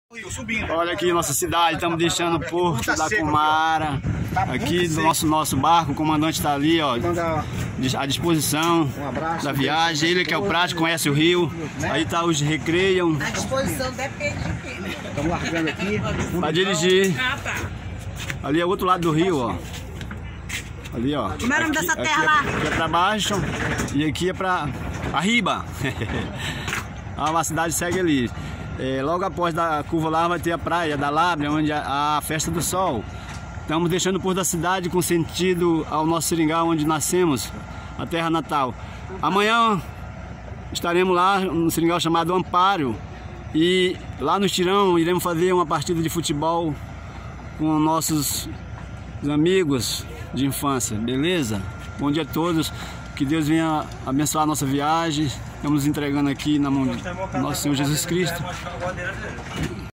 Olha aqui nossa cidade, estamos deixando o porto da Cumara. Aqui do nosso barco, o comandante está ali, ó, à disposição da viagem. Ele que é o prático, conhece o rio. Aí tá os recreiam. A disposição depende de quem, né? Estamos largando aqui. Para dirigir. Ali é o outro lado do rio, ó. Ali, ó. Como é o nome dessa terra lá? Aqui é para baixo e aqui é para arriba. A cidade segue ali. Logo após da curva lá vai ter a praia da Lábrea, onde a festa do sol. Estamos deixando o porto da cidade com sentido ao nosso Seringal, onde nascemos, a terra natal. Amanhã estaremos lá no Seringal chamado Amparo e lá no Estirão iremos fazer uma partida de futebol com nossos amigos de infância, beleza? Bom dia a todos, que Deus venha abençoar a nossa viagem. Estamos entregando aqui na mão do nosso Senhor Jesus Cristo.